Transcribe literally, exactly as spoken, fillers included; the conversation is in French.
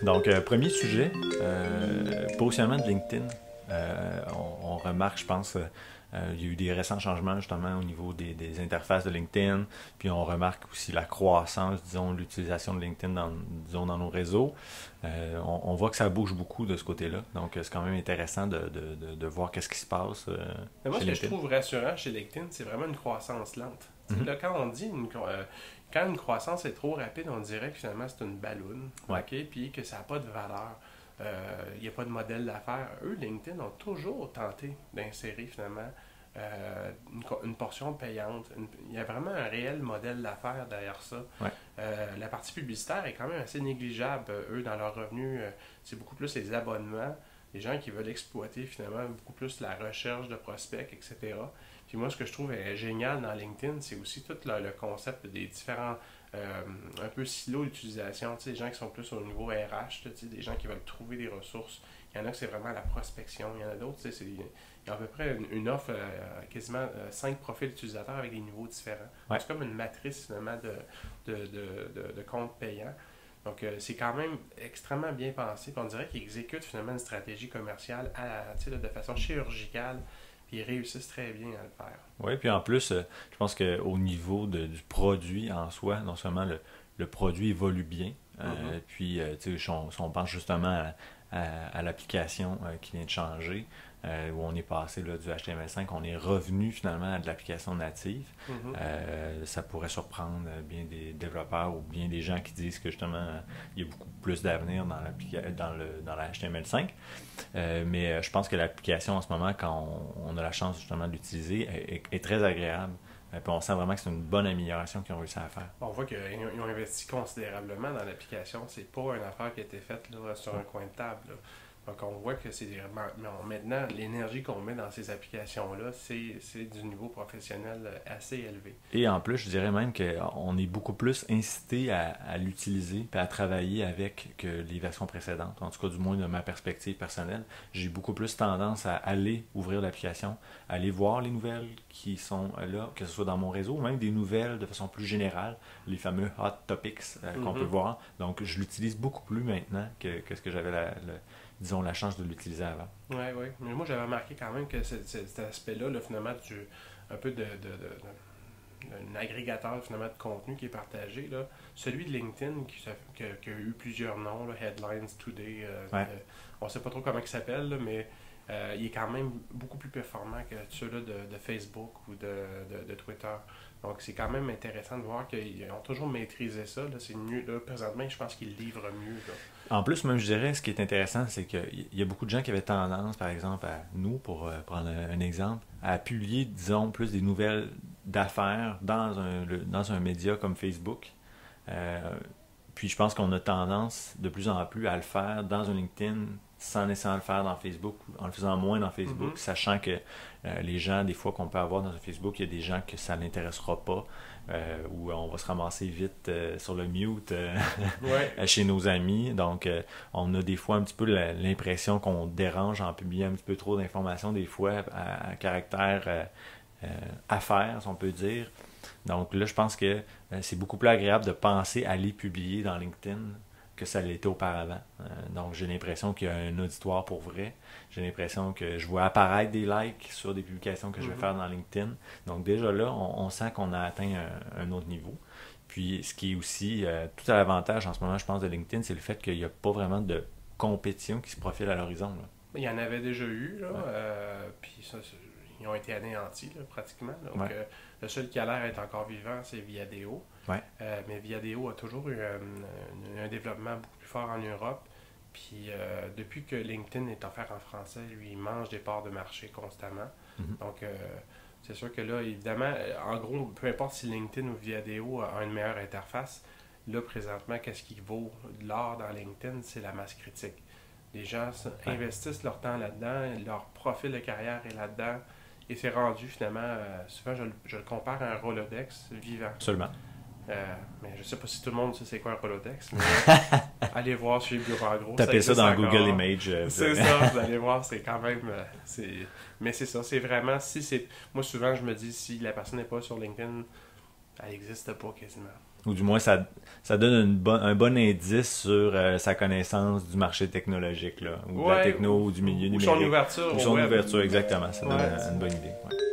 Donc, euh, premier sujet, euh, positionnement de LinkedIn. Euh, on, on remarque, je pense, euh, euh, il y a eu des récents changements justement au niveau des, des interfaces de LinkedIn. Puis on remarque aussi la croissance, disons, de l'utilisation de LinkedIn dans, disons, dans nos réseaux. Euh, on, on voit que ça bouge beaucoup de ce côté-là. Donc, c'est quand même intéressant de, de, de, de voir qu'est-ce qui se passe euh, Mais moi, chez ce que je LinkedIn. trouve rassurant chez LinkedIn, c'est vraiment une croissance lente. Tu sais, Mhm. là, quand on dit une, cro- euh, quand une croissance est trop rapide, on dirait que finalement c'est une balloune, Ouais. ok, puis que ça n'a pas de valeur. Euh, Il n'y a pas de modèle d'affaires. Eux, LinkedIn, ont toujours tenté d'insérer finalement euh, une, co- une portion payante. Une- il y a vraiment un réel modèle d'affaires derrière ça. Ouais. Euh, la partie publicitaire est quand même assez négligeable. Euh, Eux, dans leurs revenus, euh, c'est beaucoup plus les abonnements, les gens qui veulent exploiter finalement beaucoup plus la recherche de prospects, et cetera. Puis moi, ce que je trouve euh, génial dans LinkedIn, c'est aussi tout le, le concept des différents euh, un peu silos d'utilisation. Tu sais, des gens qui sont plus au niveau R H, tu sais, des gens qui veulent trouver des ressources. Il y en a que c'est vraiment la prospection. Il y en a d'autres, tu sais, c'est, il y a à peu près une, une offre, euh, quasiment euh, cinq profils utilisateurs avec des niveaux différents. Ouais. C'est comme une matrice finalement de, de, de, de, de comptes payants. Donc, euh, c'est quand même extrêmement bien pensé. Puis on dirait qu'ils exécutent finalement une stratégie commerciale à, tu sais, là, de façon chirurgicale. Puis ils réussissent très bien à le faire. Oui, puis en plus, euh, je pense qu'au niveau de- du produit en soi, non seulement le, le produit évolue bien, euh, Mhm. puis euh, tu sais, si on, si on pense justement à, à- à l'application euh, qui vient de changer, euh, où on est passé là, du H T M L cinq, on est revenu finalement à de l'application native. Mhm. Euh, ça pourrait surprendre euh, bien des développeurs ou bien des gens qui disent que justement euh, il y a beaucoup plus d'avenir dans, l'applica- dans, le, dans la H T M L cinq. Euh, mais euh, je pense que l'application en ce moment, quand on, on a la chance justement de l'utiliser, est, est- est très agréable. Euh, puis on sent vraiment que c'est une bonne amélioration qu'ils ont réussi à faire. On voit qu'ils ont ils ont investi considérablement dans l'application. C'est pas une affaire qui a été faite là, sur un coin de table, là. Donc on voit que c'est vraiment maintenant l'énergie qu'on met dans ces applications-là, c'est c'est du niveau professionnel euh, assez élevé. Et en plus, je dirais même qu'on est beaucoup plus incité à, à l'utiliser et à travailler avec que les versions précédentes. En tout cas, du moins de ma perspective personnelle, j'ai beaucoup plus tendance à aller ouvrir l'application, aller voir les nouvelles qui sont là, que ce soit dans mon réseau, ou même des nouvelles de façon plus générale, les fameux hot topics euh, qu'on peut Mhm. voir. Donc, je l'utilise beaucoup plus maintenant que, que ce que j'avais la, le- disons, la chance de l'utiliser avant. Oui, oui. Mais moi, j'avais remarqué quand même que c'est- c'est- cet aspect-là, là, finalement, du, un peu de, de, de- de- d'un agrégateur finalement de contenu qui est partagé, là. Celui de LinkedIn qui, s'aff- qui a, qui a eu plusieurs noms, là, Headlines, Today, euh, Ouais. euh, on ne sait pas trop comment il s'appelle, là, mais euh, il est quand même beaucoup plus performant que ceux-là de, de Facebook ou de, de, de Twitter. Donc, c'est quand même intéressant de voir qu'ils ont toujours maîtrisé ça. Là. C'est mieux. Là, présentement, je pense qu'ils livrent mieux. Là. En plus, même je dirais, ce qui est intéressant, c'est qu'il y a beaucoup de gens qui avaient tendance, par exemple, à nous, pour euh, prendre un, un exemple, à publier, disons, plus des nouvelles d'affaires dans un, le- dans un média comme Facebook. Euh, puis je pense qu'on a tendance de plus en plus à le faire dans un LinkedIn sans nécessairement le faire dans Facebook, en le faisant moins dans Facebook, Mhm. sachant que euh, les gens, des fois qu'on peut avoir dans un Facebook, il y a des gens que ça n'intéressera pas, euh, ou on va se ramasser vite euh, sur le mute euh, Ouais. chez nos amis. Donc, euh, on a des fois un petit peu la- l'impression qu'on dérange en publiant un petit peu trop d'informations, des fois à, à caractère euh, euh, affaires, si on peut dire. Donc là, je pense que euh, c'est beaucoup plus agréable de penser à les publier dans LinkedIn que ça l'était auparavant. Euh, donc j'ai l'impression qu'il y a un auditoire pour vrai. J'ai l'impression que je vois apparaître des likes sur des publications que je vais Mhm. faire dans LinkedIn. Donc déjà là, on, on sent qu'on a atteint un, un autre niveau. Puis ce qui est aussi euh, tout à l'avantage en ce moment, je pense, de LinkedIn, c'est le fait qu'il n'y a pas vraiment de compétition qui se profile à l'horizon, là. Il y en avait déjà eu, là, Ouais. euh, puis ça, c'est- ils ont été anéantis là, pratiquement. Donc, Ouais. euh, le seul qui a l'air d'être encore vivant, c'est Viadeo. Ouais. Euh, mais Viadeo a toujours eu euh, un, un développement beaucoup plus fort en Europe. Puis euh, depuis que LinkedIn est offert en français, lui, il mange des parts de marché constamment. Mhm. Donc, euh, c'est sûr que là, évidemment, euh, en gros, peu importe si LinkedIn ou Viadeo a une meilleure interface, là, présentement, qu'est-ce qui vaut de l'or dans LinkedIn, c'est la masse critique. Les gens s- Ouais. investissent leur temps là-dedans, leur profil de carrière est là-dedans, et c'est rendu finalement, euh, souvent je, le- je le compare à un Rolodex vivant. Absolument. Euh, mais je sais pas si tout le monde sait c'est quoi un Rolodex, mais allez voir sur Bureau en gros. Tapez ça existe dans encore. Google Images. euh, C'est ça, vous allez voir, c'est quand même. euh, c'est... Mais c'est ça, c'est vraiment. Si c'est... Moi, souvent, je me dis, si la personne n'est pas sur LinkedIn, elle n'existe pas quasiment. Ou du moins, ça, ça donne une bon, un bon indice sur euh, sa connaissance du marché technologique, là, ou de la Ouais, techno, ou du milieu Ou numérique. son ouverture Ou au son web. ouverture, exactement. Ça donne Ouais. une, une bonne idée. Ouais.